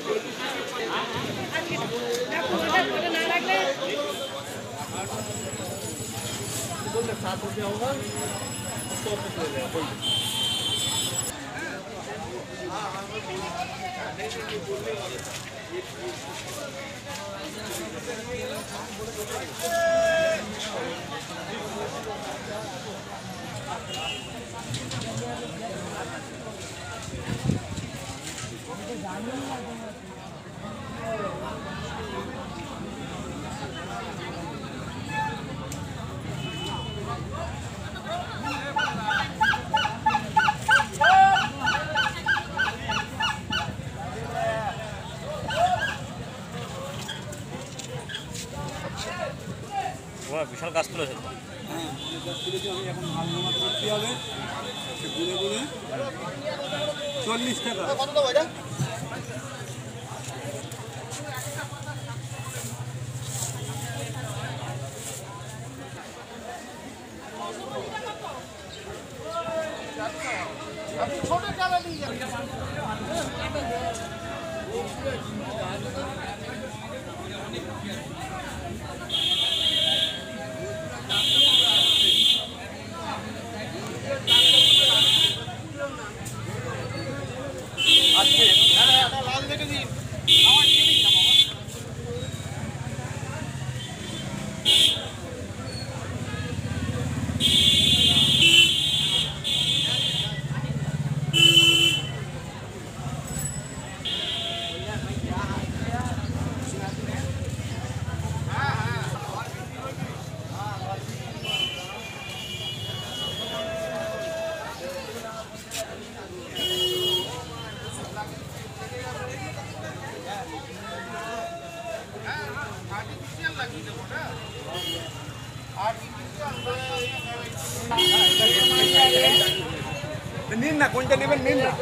বিশাল গাছ তুলেছে। হ্যাঁ গাছ তুলেছি আমি। এখন মাল নামাজ করতে হবে, গুনে গুনে 40 টাকা। কত দাও এটা? আপনি ছোট চালা নিয়ে যান। লাল দেখে দিন। আমার দিয়ে দিন না বাবা। নিন না, কোনটা নেবেন নিন না।